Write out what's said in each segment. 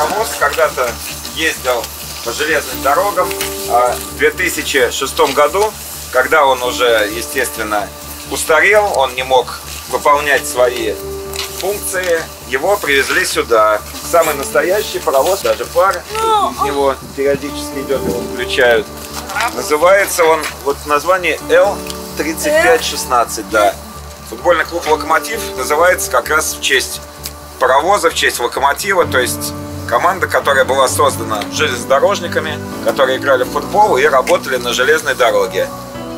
паровоз когда-то ездил по железным дорогам. А в 2006 году, когда он уже, естественно, устарел, он не мог выполнять свои функции, его привезли сюда. Самый настоящий паровоз, даже пар из него периодически идет, его включают. Называется он, вот название Л-3516, да. Футбольный клуб «Локомотив» называется как раз в честь паровоза, в честь локомотива, то есть команда, которая была создана железнодорожниками, которые играли в футбол и работали на железной дороге.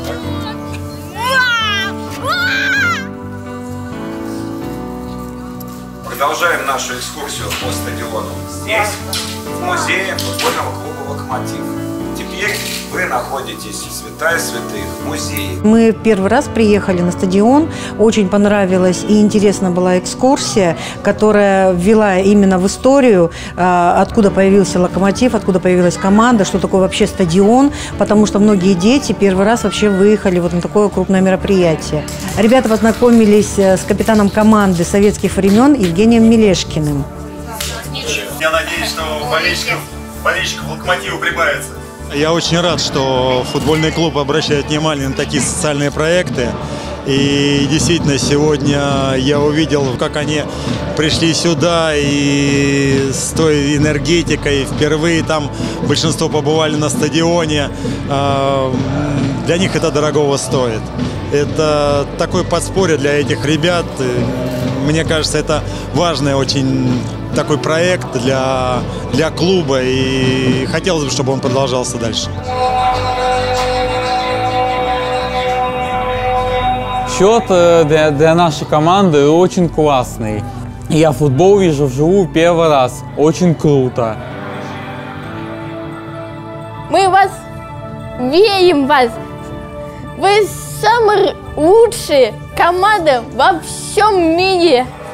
Продолжаем нашу экскурсию по стадиону здесь, в музее футбольного клуба «Локомотив». Теперь вы находитесь в святая святых, в музее. Мы первый раз приехали на стадион, очень понравилась и интересна была экскурсия, которая ввела именно в историю, откуда появился «Локомотив», откуда появилась команда, что такое вообще стадион, потому что многие дети первый раз вообще выехали вот на такое крупное мероприятие. Ребята познакомились с капитаном команды советских времен Евгением Мелешкиным. Я надеюсь, что болельщиков «Локомотива» прибавится. Я очень рад, что футбольный клуб обращает внимание на такие социальные проекты. И действительно, сегодня я увидел, как они пришли сюда и с той энергетикой. Впервые там большинство побывали на стадионе. Для них это дорогого стоит. Это такое подспорье для этих ребят. Мне кажется, это важный очень такой проект для клуба, и хотелось бы, чтобы он продолжался дальше. Счет для нашей команды очень классный. Я футбол вижу вживую первый раз. Очень круто. Мы вас верим в вас. Вы самая лучшая команда во всем мире.